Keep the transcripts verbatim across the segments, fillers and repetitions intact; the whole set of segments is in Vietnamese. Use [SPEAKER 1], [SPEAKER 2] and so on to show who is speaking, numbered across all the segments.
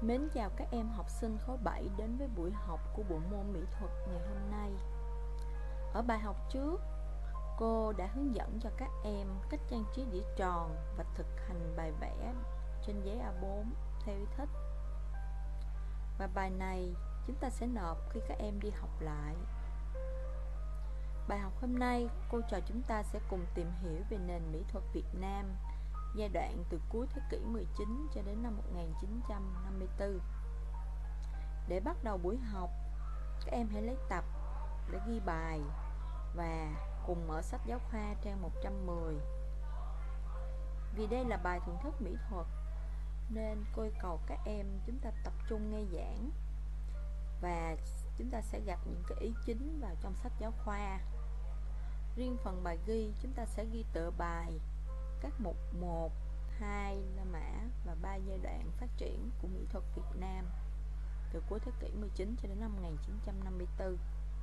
[SPEAKER 1] Mến chào các em học sinh khối bảy đến với buổi học của bộ môn mỹ thuật ngày hôm nay. Ở bài học trước, cô đã hướng dẫn cho các em cách trang trí đĩa tròn và thực hành bài vẽ trên giấy A bốn theo ý thích. Và bài này chúng ta sẽ nộp khi các em đi học lại. Bài học hôm nay, cô trò chúng ta sẽ cùng tìm hiểu về nền mỹ thuật Việt Nam giai đoạn từ cuối thế kỷ mười chín cho đến năm một nghìn chín trăm năm mươi tư. Để bắt đầu buổi học, các em hãy lấy tập để ghi bài và cùng mở sách giáo khoa trang một trăm mười. Vì đây là bài thưởng thức mỹ thuật nên cô yêu cầu các em chúng ta tập trung nghe giảng và chúng ta sẽ gặp những cái ý chính vào trong sách giáo khoa. Riêng phần bài ghi, chúng ta sẽ ghi tựa bài, các mục một, hai, La Mã và ba giai đoạn phát triển của mỹ thuật Việt Nam từ cuối thế kỷ mười chín cho đến năm một nghìn chín trăm năm mươi tư.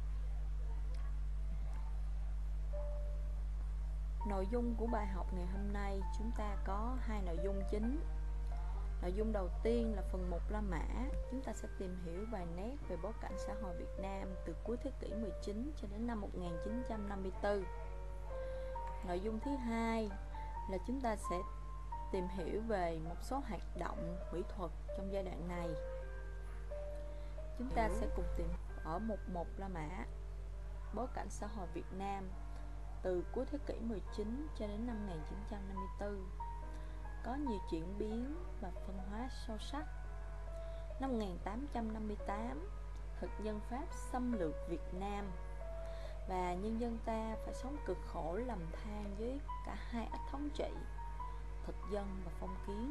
[SPEAKER 1] Nội dung của bài học ngày hôm nay chúng ta có hai nội dung chính. Nội dung đầu tiên là phần một La Mã, chúng ta sẽ tìm hiểu vài nét về bối cảnh xã hội Việt Nam từ cuối thế kỷ mười chín cho đến năm một nghìn chín trăm năm mươi tư. Nội dung thứ hai là chúng ta sẽ tìm hiểu về một số hoạt động mỹ thuật trong giai đoạn này. Chúng ta sẽ cùng tìm ở mục một La Mã, bối cảnh xã hội Việt Nam từ cuối thế kỷ mười chín cho đến năm một nghìn chín trăm năm mươi tư. Có nhiều chuyển biến và phân hóa sâu sắc. Năm một nghìn tám trăm năm mươi tám, thực dân Pháp xâm lược Việt Nam và nhân dân ta phải sống cực khổ lầm than với cả hai ách thống trị, thực dân và phong kiến.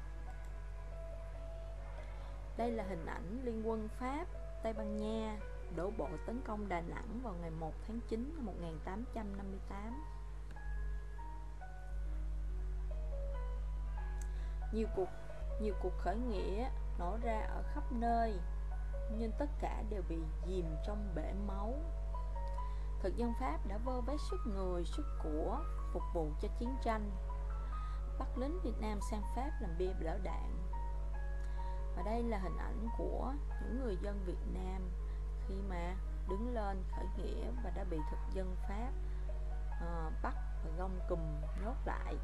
[SPEAKER 1] Đây là hình ảnh liên quân Pháp, Tây Ban Nha đổ bộ tấn công Đà Nẵng vào ngày một tháng chín năm một nghìn tám trăm năm mươi tám. Nhiều cuộc nhiều cuộc khởi nghĩa nổ ra ở khắp nơi, nhưng tất cả đều bị dìm trong bể máu. Thực dân Pháp đã vơ vét sức người, sức của phục vụ cho chiến tranh, bắt lính Việt Nam sang Pháp làm bia lỡ đạn. Và đây là hình ảnh của những người dân Việt Nam khi mà đứng lên khởi nghĩa và đã bị thực dân Pháp uh, bắt và gông cùm nhốt lại.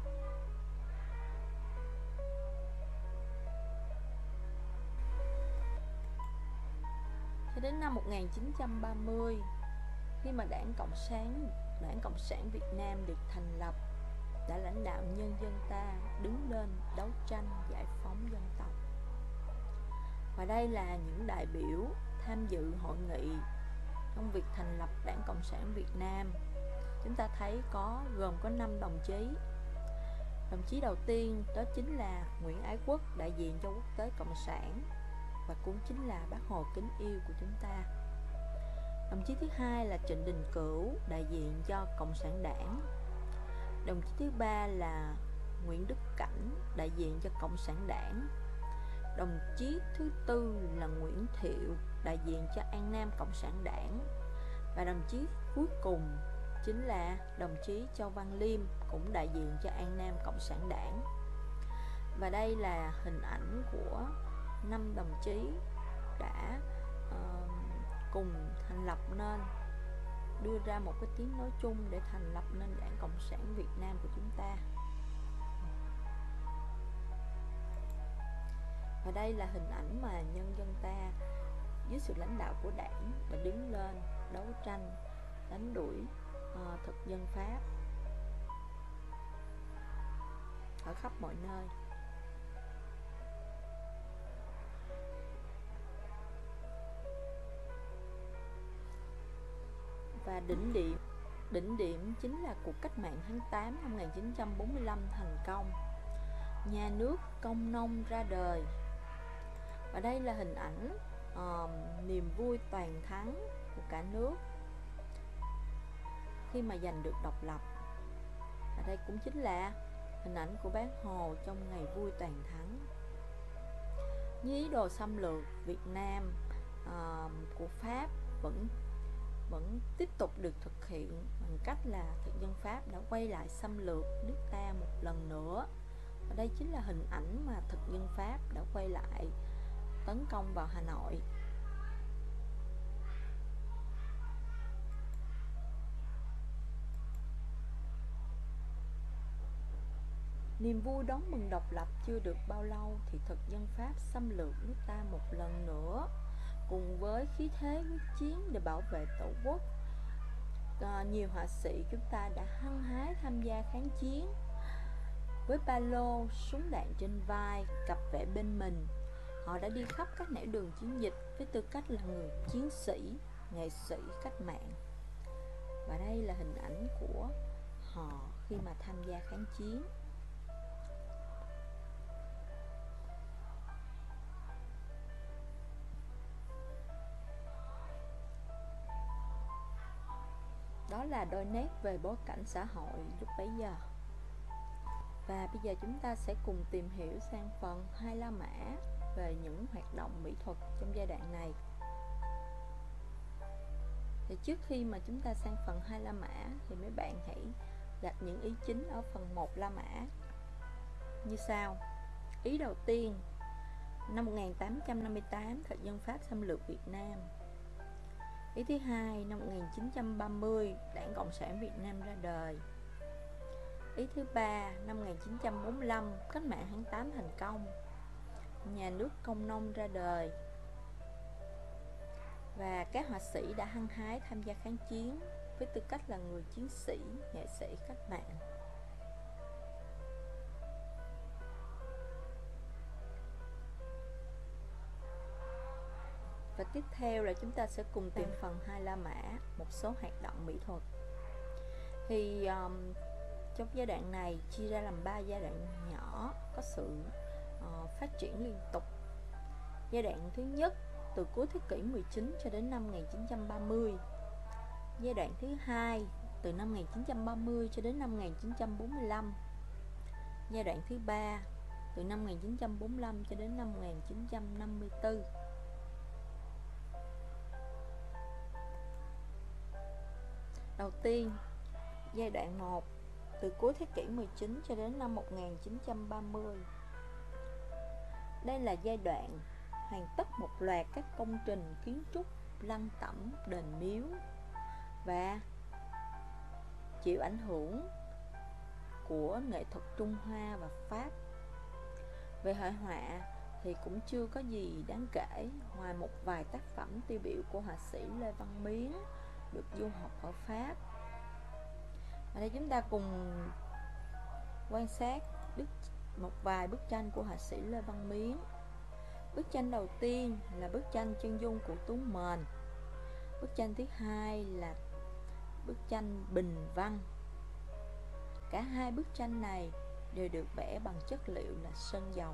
[SPEAKER 1] Cho đến năm một nghìn chín trăm ba mươi, khi mà Đảng Cộng sản Đảng Cộng sản Việt Nam được thành lập, đã lãnh đạo nhân dân ta đứng lên đấu tranh giải phóng dân tộc. Và đây là những đại biểu tham dự hội nghị trong việc thành lập Đảng Cộng sản Việt Nam. Chúng ta thấy có gồm có năm đồng chí. Đồng chí đầu tiên đó chính là Nguyễn Ái Quốc, đại diện cho quốc tế cộng sản, và cũng chính là Bác Hồ kính yêu của chúng ta. Đồng chí thứ hai là Trịnh Đình Cửu, đại diện cho Cộng sản Đảng. Đồng chí thứ ba là Nguyễn Đức Cảnh, đại diện cho Cộng sản Đảng. Đồng chí thứ tư là Nguyễn Thiệu, đại diện cho An Nam Cộng sản Đảng. Và đồng chí cuối cùng chính là đồng chí Châu Văn Liêm, cũng đại diện cho An Nam Cộng sản Đảng. Và đây là hình ảnh của năm đồng chí đã uh, cùng thành lập nên, đưa ra một cái tiếng nói chung để thành lập nên Đảng Cộng sản Việt Nam của chúng ta. Và đây là hình ảnh mà nhân dân ta dưới sự lãnh đạo của Đảng đã đứng lên đấu tranh đánh đuổi uh, thực dân Pháp ở khắp mọi nơi. Và đỉnh điểm đỉnh điểm chính là cuộc cách mạng tháng tám năm một nghìn chín trăm bốn mươi lăm thành công, nhà nước công nông ra đời. Và đây là hình ảnh uh, niềm vui toàn thắng của cả nước khi mà giành được độc lập. Và đây cũng chính là hình ảnh của Bác Hồ trong ngày vui toàn thắng. Như ý đồ xâm lược Việt Nam uh, của Pháp vẫn vẫn tiếp tục được thực hiện bằng cách là thực dân Pháp đã quay lại xâm lược nước ta một lần nữa. Và đây chính là hình ảnh mà thực dân Pháp đã quay lại tấn công vào Hà Nội. Niềm vui đón mừng độc lập chưa được bao lâu thì thực dân Pháp xâm lược nước ta một lần nữa. Cùng với khí thế quyết chiến để bảo vệ tổ quốc, à, nhiều họa sĩ chúng ta đã hăng hái tham gia kháng chiến. Với ba lô, súng đạn trên vai, cặp vệ bên mình, họ đã đi khắp các nẻo đường chiến dịch với tư cách là người chiến sĩ, nghệ sĩ cách mạng. Và đây là hình ảnh của họ khi mà tham gia kháng chiến. Đó là đôi nét về bối cảnh xã hội lúc bấy giờ. Và bây giờ chúng ta sẽ cùng tìm hiểu sang phần hai La Mã về những hoạt động mỹ thuật trong giai đoạn này. Thì trước khi mà chúng ta sang phần hai La Mã thì mấy bạn hãy đặt những ý chính ở phần một La Mã như sau. Ý đầu tiên, năm một nghìn tám trăm năm mươi tám, thực dân Pháp xâm lược Việt Nam. Ý thứ hai, năm một nghìn chín trăm ba mươi, Đảng Cộng sản Việt Nam ra đời. Ý thứ ba, năm một nghìn chín trăm bốn mươi lăm, cách mạng tháng tám thành công, nhà nước công nông ra đời. Và các họa sĩ đã hăng hái tham gia kháng chiến với tư cách là người chiến sĩ, nghệ sĩ cách mạng. Và tiếp theo là chúng ta sẽ cùng tìm phần hai La Mã, một số hoạt động mỹ thuật. Thì um, trong giai đoạn này chia ra làm ba giai đoạn nhỏ có sự uh, phát triển liên tục. Giai đoạn thứ nhất từ cuối thế kỷ mười chín cho đến năm một nghìn chín trăm ba mươi. Giai đoạn thứ hai từ năm một nghìn chín trăm ba mươi cho đến năm một nghìn chín trăm bốn mươi lăm. Giai đoạn thứ ba từ năm một nghìn chín trăm bốn mươi lăm cho đến năm một nghìn chín trăm năm mươi tư. Đầu tiên, giai đoạn một từ cuối thế kỷ mười chín cho đến năm một nghìn chín trăm ba mươi. Đây là giai đoạn hoàn tất một loạt các công trình kiến trúc, lăng tẩm, đền miếu và chịu ảnh hưởng của nghệ thuật Trung Hoa và Pháp. Về hội họa thì cũng chưa có gì đáng kể, ngoài một vài tác phẩm tiêu biểu của họa sĩ Lê Văn Miến được du học ở Pháp. Ở đây chúng ta cùng quan sát một vài bức tranh của họa sĩ Lê Văn Miến. Bức tranh đầu tiên là bức tranh chân dung của Tú Mền. Bức tranh thứ hai là bức tranh Bình Văn. Cả hai bức tranh này đều được vẽ bằng chất liệu là sơn dầu.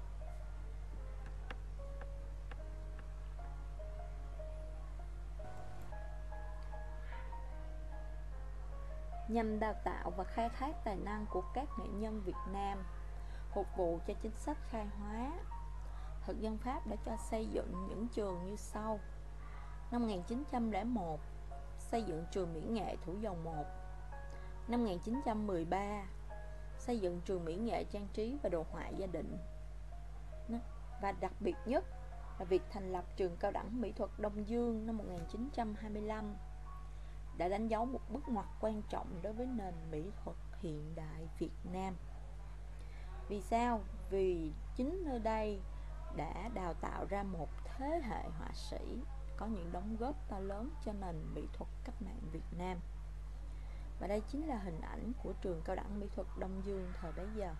[SPEAKER 1] Nhằm đào tạo và khai thác tài năng của các nghệ nhân Việt Nam, phục vụ cho chính sách khai hóa, thực dân Pháp đã cho xây dựng những trường như sau. Năm một nghìn chín trăm lẻ một, xây dựng trường mỹ nghệ Thủ Dầu một. Năm một nghìn chín trăm mười ba, xây dựng trường mỹ nghệ trang trí và đồ họa gia đình. Và đặc biệt nhất là việc thành lập trường cao đẳng mỹ thuật Đông Dương năm một nghìn chín trăm hai mươi lăm đã đánh dấu một bước ngoặt quan trọng đối với nền mỹ thuật hiện đại Việt Nam. Vì sao? Vì chính nơi đây đã đào tạo ra một thế hệ họa sĩ có những đóng góp to lớn cho nền mỹ thuật cách mạng Việt Nam. Và đây chính là hình ảnh của trường cao đẳng mỹ thuật Đông Dương thời bấy giờ.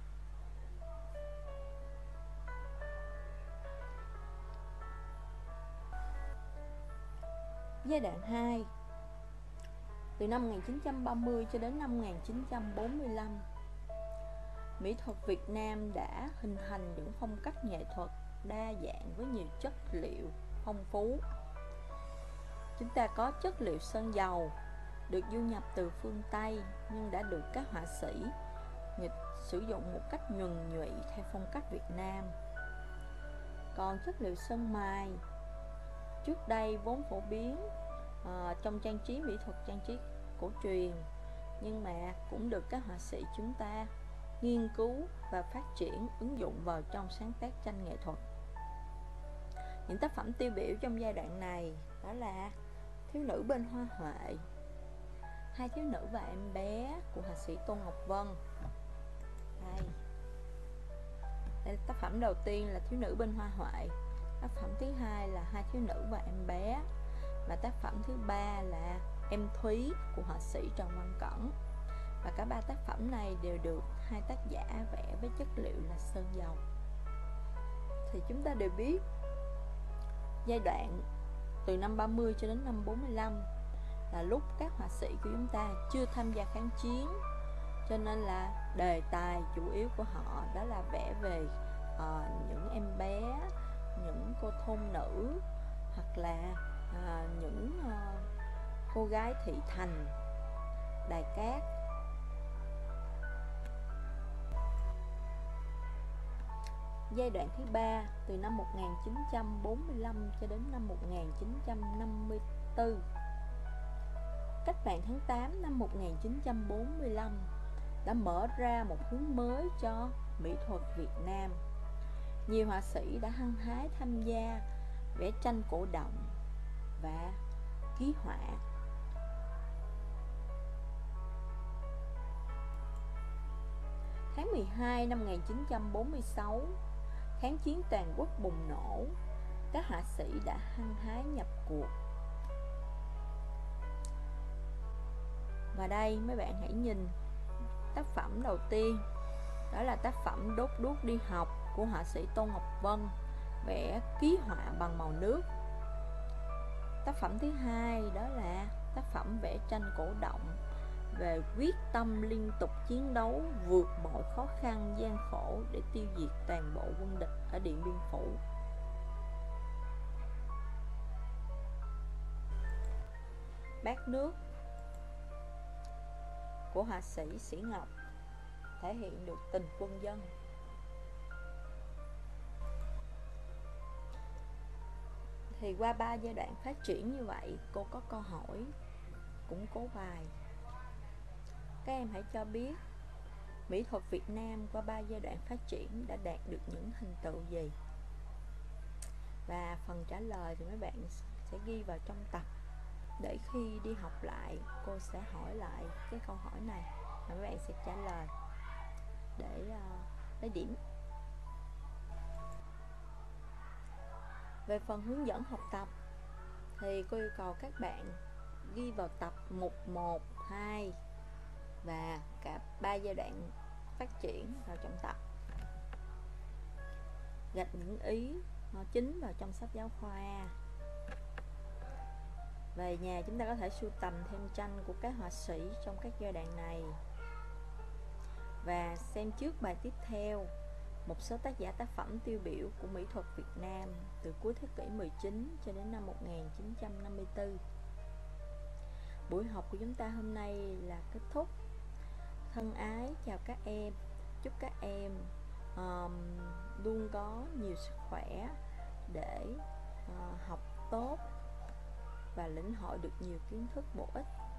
[SPEAKER 1] Giai đoạn hai từ năm một nghìn chín trăm ba mươi cho đến năm một nghìn chín trăm bốn mươi lăm, mỹ thuật Việt Nam đã hình thành những phong cách nghệ thuật đa dạng với nhiều chất liệu phong phú. Chúng ta có chất liệu sơn dầu được du nhập từ phương Tây nhưng đã được các họa sĩ sử dụng một cách nhuần nhụy theo phong cách Việt Nam. Còn chất liệu sơn mài trước đây vốn phổ biến uh, trong trang trí mỹ thuật trang trí cổ truyền, nhưng mà cũng được các họa sĩ chúng ta nghiên cứu và phát triển ứng dụng vào trong sáng tác tranh nghệ thuật. Những tác phẩm tiêu biểu trong giai đoạn này đó là Thiếu nữ bên hoa huệ, Hai thiếu nữ và em bé của họa sĩ Tô Ngọc Vân. Đây. Đây là tác phẩm đầu tiên là Thiếu nữ bên hoa huệ. Tác phẩm thứ hai là Hai thiếu nữ và em bé. Và tác phẩm thứ ba là Em Thúy của họa sĩ Trần Văn Cẩn. Và cả ba tác phẩm này đều được hai tác giả vẽ với chất liệu là sơn dầu. Thì chúng ta đều biết giai đoạn từ năm ba mươi cho đến năm bốn mươi lăm là lúc các họa sĩ của chúng ta chưa tham gia kháng chiến, cho nên là đề tài chủ yếu của họ đó là vẽ về uh, những em bé, những cô thôn nữ, hoặc là uh, những uh, cô gái thị thành, đài cát. Giai đoạn thứ ba từ năm một nghìn chín trăm bốn mươi lăm cho đến năm một nghìn chín trăm năm mươi tư. Cách mạng tháng tám năm một nghìn chín trăm bốn mươi lăm đã mở ra một hướng mới cho mỹ thuật Việt Nam. Nhiều họa sĩ đã hăng hái tham gia vẽ tranh cổ động và ký họa. Tháng mười hai năm một nghìn chín trăm bốn mươi sáu, kháng chiến toàn quốc bùng nổ, các họa sĩ đã hăng hái nhập cuộc. Và đây mấy bạn hãy nhìn tác phẩm đầu tiên, đó là tác phẩm Đốt đuốc đi học của họa sĩ Tô Ngọc Vân, vẽ ký họa bằng màu nước. Tác phẩm thứ hai đó là tác phẩm vẽ tranh cổ động về quyết tâm liên tục chiến đấu, vượt mọi khó khăn gian khổ để tiêu diệt toàn bộ quân địch ở Điện Biên Phủ. Bát nước của họa sĩ Sĩ Ngọc thể hiện được tình quân dân. Thì qua ba giai đoạn phát triển như vậy, cô có câu hỏi củng cố bài. Các em hãy cho biết mỹ thuật Việt Nam qua ba giai đoạn phát triển đã đạt được những thành tựu gì? Và phần trả lời thì mấy bạn sẽ ghi vào trong tập, để khi đi học lại cô sẽ hỏi lại cái câu hỏi này và mấy bạn sẽ trả lời để uh, lấy điểm. Về phần hướng dẫn học tập thì cô yêu cầu các bạn ghi vào tập mục một, hai và cả ba giai đoạn phát triển vào trong tập. Gạch những ý chính vào trong sách giáo khoa. Về nhà chúng ta có thể sưu tầm thêm tranh của các họa sĩ trong các giai đoạn này. Và xem trước bài tiếp theo một số tác giả tác phẩm tiêu biểu của mỹ thuật Việt Nam từ cuối thế kỷ mười chín cho đến năm một nghìn chín trăm năm mươi tư. Buổi học của chúng ta hôm nay là kết thúc. Thân ái chào các em, chúc các em um, luôn có nhiều sức khỏe để uh, học tốt và lĩnh hội được nhiều kiến thức bổ ích.